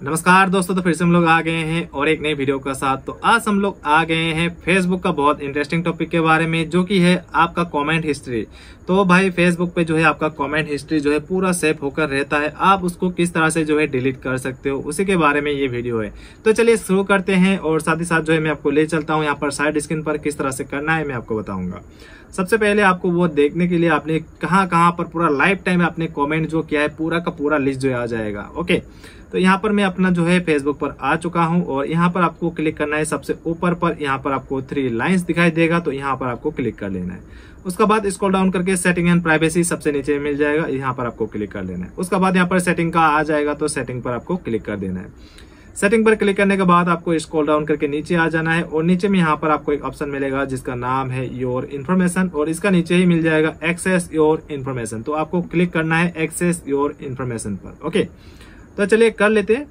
नमस्कार दोस्तों, तो फिर से हम लोग आ गए हैं और एक नई वीडियो के साथ। तो आज हम लोग आ गए हैं फेसबुक का बहुत इंटरेस्टिंग टॉपिक के बारे में, जो कि है आपका कमेंट हिस्ट्री। तो भाई फेसबुक पे जो है आपका कमेंट हिस्ट्री जो है पूरा सेव होकर रहता है, आप उसको किस तरह से जो है डिलीट कर सकते हो, उसी के बारे में ये वीडियो है। तो चलिए शुरू करते हैं और साथ ही साथ जो है मैं आपको ले चलता हूँ यहाँ पर साइड स्क्रीन पर किस तरह से करना है मैं आपको बताऊंगा। सबसे पहले आपको वो देखने के लिए आपने कहाँ पर पूरा लाइफ टाइम आपने कमेंट जो किया है पूरा का पूरा लिस्ट जो है आ जाएगा। ओके, तो यहाँ पर मैं अपना जो है फेसबुक पर आ चुका हूँ और यहाँ पर आपको क्लिक करना है सबसे ऊपर पर। यहाँ पर आपको 3 लाइंस दिखाई देगा, तो यहाँ पर आपको क्लिक कर लेना है। उसके बाद स्क्रॉल डाउन करके सेटिंग एंड प्राइवेसी सबसे नीचे मिल जाएगा, यहाँ पर आपको क्लिक कर लेना है। उसके बाद यहाँ पर सेटिंग का आ जाएगा, तो सेटिंग पर आपको क्लिक कर देना है। सेटिंग पर क्लिक करने के बाद आपको स्क्रॉल डाउन करके नीचे आ जाना है और नीचे में यहाँ पर आपको एक ऑप्शन मिलेगा जिसका नाम है योर इन्फॉर्मेशन, और इसका नीचे ही मिल जाएगा एक्सेस योर इन्फॉर्मेशन। तो आपको क्लिक करना है एक्सेस योर इन्फॉर्मेशन पर। ओके, तो चलिए कर लेते हैं।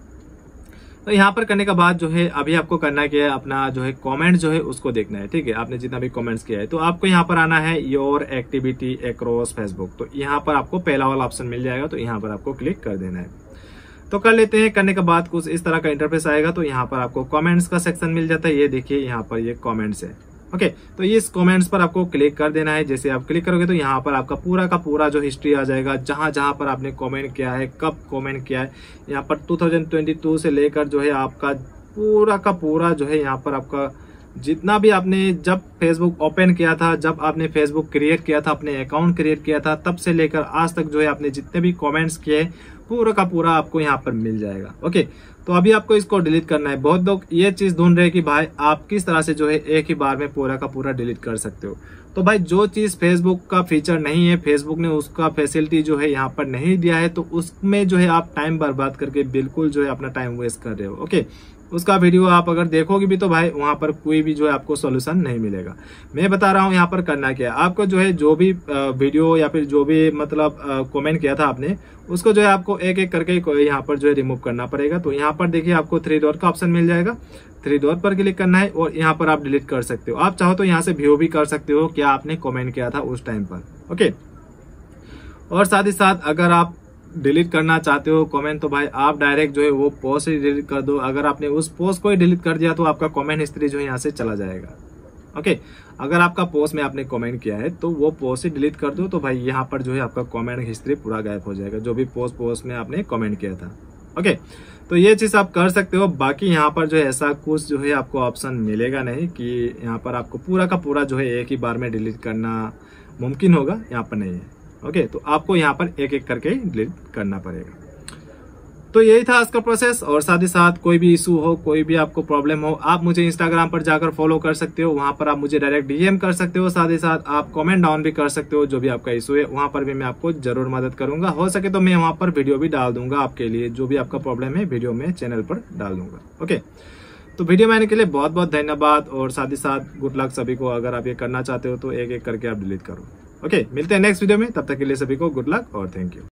तो यहाँ पर करने के बाद जो है अभी आपको करना क्या है, अपना जो है कमेंट जो है उसको देखना है। ठीक है, आपने जितना भी कमेंट्स किया है तो आपको यहाँ पर आना है योर एक्टिविटी अक्रॉस फेसबुक। तो यहाँ पर आपको पहला वाला ऑप्शन मिल जाएगा, तो यहाँ पर आपको क्लिक कर देना है। तो कर लेते हैं। करने के बाद कुछ इस तरह का इंटरफेस आएगा, तो यहाँ पर आपको कमेंट्स का सेक्शन मिल जाता है। ये देखिए यहाँ पर ये कमेंट्स है। ओके, तो इस कमेंट्स पर आपको क्लिक कर देना है। जैसे आप क्लिक करोगे तो यहाँ पर आपका पूरा का पूरा जो हिस्ट्री आ जाएगा, जहां पर आपने कमेंट किया है, कब कमेंट किया है। यहाँ पर 2022 से लेकर जो है आपका पूरा का पूरा जो है यहाँ पर आपका जितना भी आपने जब फेसबुक ओपन किया था, जब आपने फेसबुक क्रिएट किया था, अपने अकाउंट क्रिएट किया था, तब से लेकर आज तक जो है आपने जितने भी कमेंट्स किए पूरा का पूरा आपको यहाँ पर मिल जाएगा। ओके, तो अभी आपको इसको डिलीट करना है। बहुत लोग ये चीज ढूंढ रहे हैं कि भाई आप किस तरह से जो है एक ही बार में पूरा का पूरा डिलीट कर सकते हो। तो भाई जो चीज फेसबुक का फीचर नहीं है, फेसबुक ने उसका फैसिलिटी जो है यहाँ पर नहीं दिया है, तो उसमें जो है आप टाइम बर्बाद करके बिल्कुल जो है अपना टाइम वेस्ट कर रहे हो। ओके, उसका वीडियो आप अगर देखोगे भी तो भाई वहां पर कोई भी जो है आपको सॉल्यूशन नहीं मिलेगा। मैं बता रहा हूँ यहाँ पर करना क्या है। आपको जो है जो भी वीडियो या फिर जो भी मतलब कमेंट किया था आपने, उसको जो है आपको एक एक करके यहाँ पर जो है रिमूव करना पड़ेगा। तो यहाँ पर देखिए आपको 3 डॉट का ऑप्शन मिल जाएगा, 3 डॉट पर क्लिक करना है और यहाँ पर आप डिलीट कर सकते हो। आप चाहो तो यहाँ से व्यू भी कर सकते हो क्या आपने कमेंट किया था उस टाइम पर। ओके, और साथ ही साथ अगर आप डिलीट करना चाहते हो कमेंट, तो भाई आप डायरेक्ट जो है वो पोस्ट ही डिलीट कर दो। अगर आपने उस पोस्ट को ही डिलीट कर दिया तो आपका कमेंट हिस्ट्री जो है यहाँ से चला जाएगा। ओके, अगर आपका पोस्ट में आपने कमेंट किया है तो वो पोस्ट ही डिलीट कर दो, तो भाई यहाँ पर जो है आपका कमेंट हिस्ट्री पूरा गायब हो जाएगा, जो भी पोस्ट में आपने कमेंट किया था। ओके, तो ये चीज आप कर सकते हो। बाकी यहाँ पर जो है ऐसा कुछ जो है आपको ऑप्शन मिलेगा नहीं कि यहाँ पर आपको पूरा का पूरा जो है एक ही बार में डिलीट करना मुमकिन होगा, यहाँ पर नहीं है। ओके, तो आपको यहाँ पर एक एक करके डिलीट करना पड़ेगा। तो यही था आज का प्रोसेस। और साथ ही साथ कोई भी इशू हो, कोई भी आपको प्रॉब्लम हो, आप मुझे इंस्टाग्राम पर जाकर फॉलो कर सकते हो। वहां पर आप मुझे डायरेक्ट डीएम कर सकते हो। साथ ही साथ आप कमेंट डाउन भी कर सकते हो। जो भी आपका इशू है वहां पर भी मैं आपको जरूर मदद करूंगा। हो सके तो मैं वहां पर वीडियो भी डाल दूंगा आपके लिए, जो भी आपका प्रॉब्लम है वीडियो में चैनल पर डाल दूंगा। ओके, तो वीडियो में आने के लिए बहुत बहुत धन्यवाद और साथ ही साथ गुड लक सभी को। अगर आप ये करना चाहते हो तो एक एक करके आप डिलीट करो। ओके, मिलते हैं नेक्स्ट वीडियो में, तब तक के लिए सभी को गुड लक और थैंक यू।